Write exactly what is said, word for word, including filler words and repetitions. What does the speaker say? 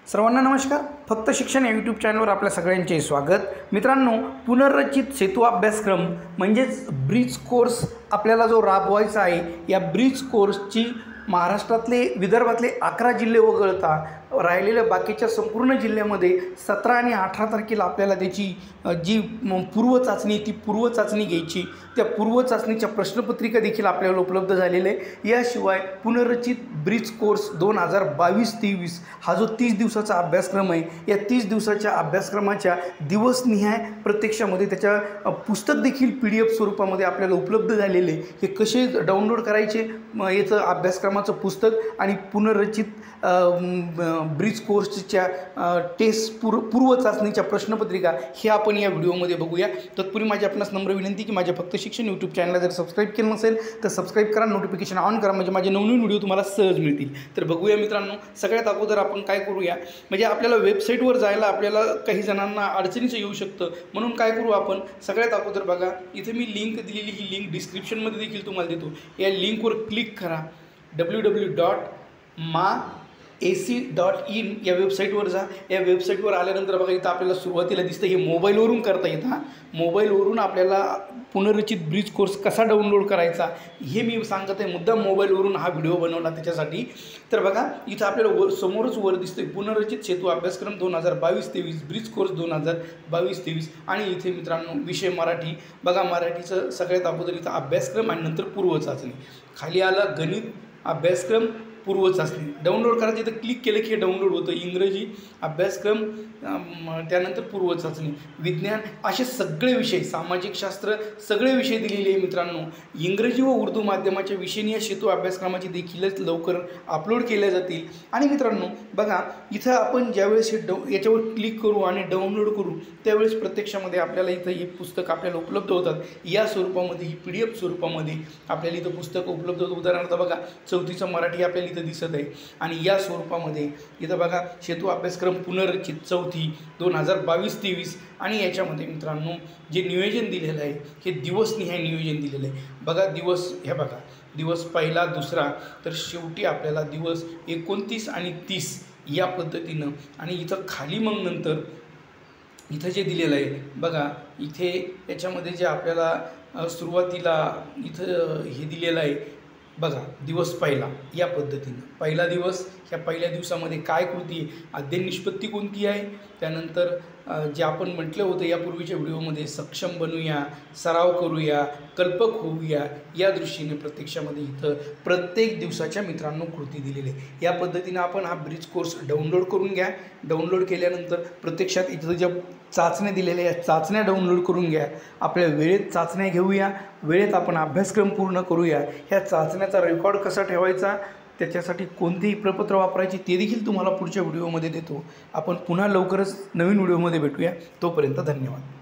सर्वांना नमस्कार। फक्त शिक्षण या यूट्यूब चॅनलवर आपल्या सगळ्यांचे स्वागत। मित्रांनो, पुनर्रचित सेतू अभ्यासक्रम म्हणजेच ब्रिज कोर्स आपल्याला जो राबवायचा आहे, या ब्रिज कोर्सची महाराष्ट्रातले विदर्भातले अकरा जिल्हे वगळता राहिलेल्या बाकीच्या संपूर्ण जिल्ह्यामध्ये सतरा आणि अठरा तारखेला आपल्याला त्याची जी पूर्व चाचणी ती पूर्व चाचणी घ्यायची। त्या पूर्व चाचणीच्या प्रश्नपत्रिका देखील आपल्याला उपलब्ध झालेल्या आहे। याशिवाय पुनर्रचित ब्रिज कोर्स दोन हजार बावीस तेवीस हा जो तीस दिवसाचा अभ्यासक्रम आहे, या तीस दिवसाच्या अभ्यासक्रमाच्या दिवसनिहाय प्रत्यक्षामध्ये त्याच्या पुस्तक देखील पी डी एफ स्वरूपामध्ये आपल्याला उपलब्ध झालेले। हे कसे डाउनलोड करायचे याचं अभ्यासक्रमाचं पुस्तक आणि पुनर्रचित ब्रिज कोर्सच्या टेस्ट पूर्व पूर्व चाचणीच्या प्रश्नपत्रिका हे आपण या व्हिडिओमध्ये बघूया। तत्पूर्वी माझी आपणास नम्र विनंती की माझ्या फक्त शिक्षण यूट्यूब चॅनलला जर सबस्क्राईब केलं नसेल तर सबस्क्राईब करा, नोटिफिकेशन ऑन करा, म्हणजे माझे नवनवीन व्हिडिओ तुम्हाला सहज मिळतील। तर बघूया मित्रांनो, सगळ्यात अगोदर आपण काय करूया, म्हणजे आपल्याला वेबसाईटवर जायला आपल्याला काही जणांना अडचणीचं येऊ शकतं, म्हणून काय करू आपण सगळ्यात अगोदर बघा, इथे मी लिंक दिलेली ही लिंक डिस्क्रिप्शनमध्ये देखील तुम्हाला देतो। या लिंकवर क्लिक करा, डब्ल्यू डब्ल्यू डॉट मा ए सी डॉट इन या वेबसाईटवर जा। या वेबसाईटवर आल्यानंतर बघा, इथं आपल्याला सुरुवातीला दिसतं हे मोबाईलवरून करता येतं। हां, मोबाईलवरून आपल्याला पुनर्रचित ब्रिज कोर्स कसा डाउनलोड करायचा हे मी सांगत आहे, मुद्दाम मोबाईलवरून हा व्हिडिओ बनवला त्याच्यासाठी। तर बघा, इथं आपल्याला वर समोरच वर दिसतंय पुनर्रचित सेतू अभ्यासक्रम दोन हजार बावीस तेवीस ब्रिज कोर्स दोन हजार बावीस तेवीस आणि इथे मित्रांनो विषय मराठी बघा। मराठीचं सगळ्यात अगोदर इथं अभ्यासक्रम आणि नंतर पूर्व चाचणी, खाली आला गणित अभ्यासक्रम पूर्व चाचणी डाउनलोड करायचं, इथं क्लिक केलं की हे डाउनलोड होतं। इंग्रजी अभ्यासक्रम, त्यानंतर पूर्व चाचणी, विज्ञान, असे सगळे विषय, सामाजिक शास्त्र सगळे विषय दिलेले आहे मित्रांनो। इंग्रजी व उर्दू माध्यमाच्या विषयीय सेतू अभ्यासक्रमाचे देखीलच लवकर अपलोड केल्या जातील। आणि मित्रांनो बघा, इथं आपण ज्यावेळेस हे डाउ याच्यावर क्लिक करू आणि डाउनलोड करू त्यावेळेस प्रत्यक्षामध्ये आपल्याला इथं हे पुस्तक आपल्याला उपलब्ध होतात। या स्वरूपामध्ये ही पी डी एफ स्वरूपामध्ये आपल्याला इथं पुस्तकं उपलब्ध होतं। उदाहरणार्थ बघा, चौथीचं मराठी आपल्याला इथं दिसत आहे आणि या स्वरूपामध्ये इथं बघा सेतू अभ्यासक्रम पुनर्रचित चौथी दोन हजार बावीस तेवीस आणि याच्यामध्ये मित्रांनो जे नियोजन दिलेलं आहे हे दिवसनिहाय नियोजन दिलेलं आहे। बघा दिवस, हे बघा दिवस पहिला दुसरा, तर शेवटी आपल्याला दिवस एकोणतीस आणि तीस या पद्धतीनं, आणि इथं खाली मग नंतर इथं जे दिलेलं आहे बघा, इथे याच्यामध्ये जे आपल्याला सुरुवातीला इथं हे दिलेलं आहे बघा, दिवस पहिला या पद्धतीनं, पहिला दिवस, ह्या पहिल्या दिवसामध्ये काय कृती आहे, अध्ययन निष्पत्ती कोणती आहे, त्यानंतर जे आपण म्हटलं होतं यापूर्वीच्या व्हिडिओमध्ये सक्षम बनूया, सराव करूया, कल्पक होऊया, या दृष्टीने प्रत्यक्षामध्ये इथं प्रत्येक दिवसाच्या मित्रांनो कृती दिलेली आहे। या पद्धतीनं आपण हा ब्रिज कोर्स डाउनलोड करून घ्या। डाउनलोड केल्यानंतर प्रत्यक्षात इथं ज्या चाचण्या दिलेल्या आहेत चाचण्या डाउनलोड करून घ्या। आपल्या वेळेत चाचण्या घेऊया, वेळेत आपण अभ्यासक्रम पूर्ण करूया। ह्या चाचण्याचा रेकॉर्ड कसा ठेवायचा, त्याच्यासाठी कोणतेही प्रपत्र वापरायचे ते देखील तुम्हाला पुढच्या व्हिडिओमध्ये देतो। आपण पुन्हा लवकरच नवीन व्हिडिओमध्ये भेटूया, तोपर्यंत धन्यवाद।